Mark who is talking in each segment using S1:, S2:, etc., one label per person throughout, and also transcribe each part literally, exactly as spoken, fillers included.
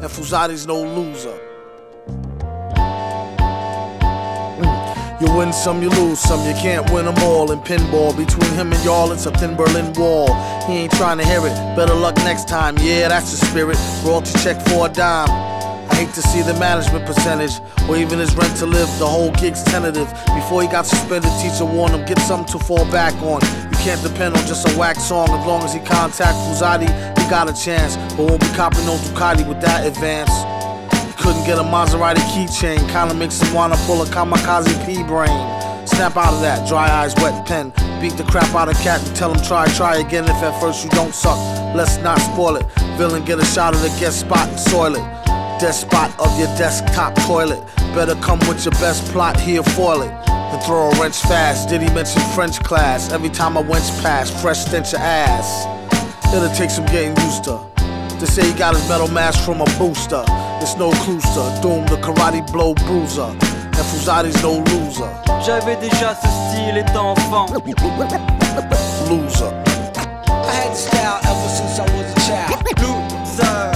S1: and Fuzati's no loser. You win some, you lose some, you can't win them all. In pinball, between him and y'all, it's a thin Berlin Wall. He ain't trying to hear it, better luck next time. Yeah, that's the spirit, royalty check for a dime. I hate to see the management percentage, or even his rent to live, the whole gig's tentative. Before he got suspended, teacher warned him, get something to fall back on. You can't depend on just a whack song, as long as he contact Fuzati, he got a chance. But won't be copping no Ducati with that advance. Couldn't get a Maserati keychain, kinda makes him wanna pull a kamikaze P-brain. Snap out of that, dry eyes, wet pen. Beat the crap out of cat and tell him try, try again. If at first you don't suck, let's not spoil it. Villain get a shot of the guest spot and soil it. Death spot of your desktop toilet. Better come with your best plot, here foil it. And throw a wrench fast, did he mention French class? Every time I went past, fresh stench of ass. It'll take some getting used to. To say he got his metal mask from a booster. It's no cluster, Doom the karate blow bruiser. And Fuzati's no loser.
S2: J'avais déjà ce style étant enfant.
S1: Loser.
S3: I had the style ever since I was a child.
S2: Loser.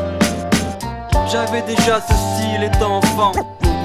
S2: J'avais déjà ce style étant enfant.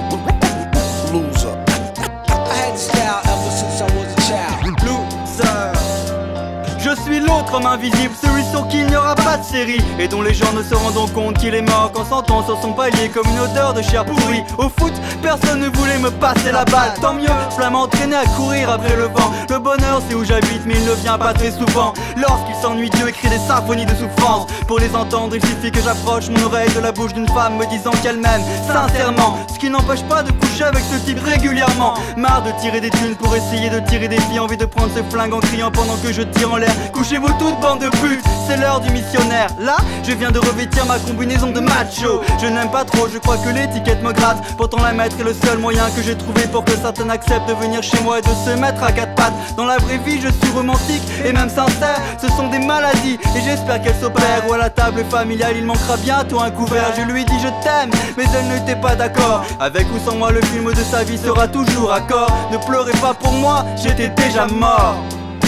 S1: Loser.
S3: I had the style ever since I was a child.
S2: Loser. Je suis l'autre homme invisible, celui sur qui il n'y aura pas de série, et dont les gens ne se rendront compte qu'il est mort qu'en sentant sur son palier comme une odeur de chair pourrie. Au foot, personne ne voulait me passer la balle, tant mieux, je dois m'entraîner à courir après le vent. Le bonheur c'est où j'habite mais il ne vient pas très souvent. Lorsqu'il s'ennuie, Dieu écrit des symphonies de souffrance. Pour les entendre il suffit que j'approche mon oreille de la bouche d'une femme me disant qu'elle m'aime sincèrement. Ce qui n'empêche pas de coucher avec ce type régulièrement. Marre de tirer des thunes pour essayer de tirer des filles, envie de prendre ce flingue en criant pendant que je tire en l'air. Couchez-vous toutes bande de putes, c'est l'heure du missionnaire. Là, je viens de revêtir ma combinaison de macho. Je n'aime pas trop, je crois que l'étiquette me gratte. Pourtant la mettre est le seul moyen que j'ai trouvé pour que certains acceptent de venir chez moi et de se mettre à quatre pattes. Dans la vraie vie je suis romantique et même sincère. Ce sont des maladies et j'espère qu'elles s'opèrent. Ou à la table familiale il manquera bientôt un couvert. Je lui ai dit je t'aime mais elle n'était pas d'accord. Avec ou sans moi le film de sa vie sera toujours à corps. Ne pleurez pas pour moi, j'étais déjà mort.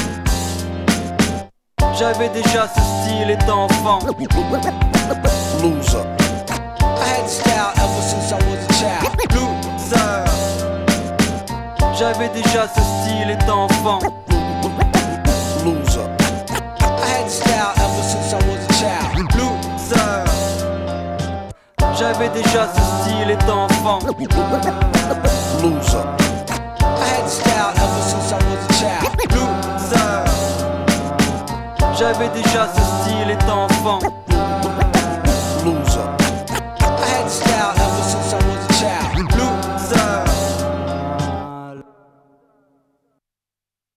S2: J'avais déjà ce style étant enfant.
S1: Loser.
S3: I had the style ever since I was a child.
S2: Loser. J'avais déjà ce style étant enfant.
S1: Loser.
S3: I had the style ever since I was a child.
S2: Loser. J'avais déjà ce style étant enfant.
S1: Loser.
S3: I had the style ever since I was a child.
S2: Loser. J'avais déjà ce style étant enfant.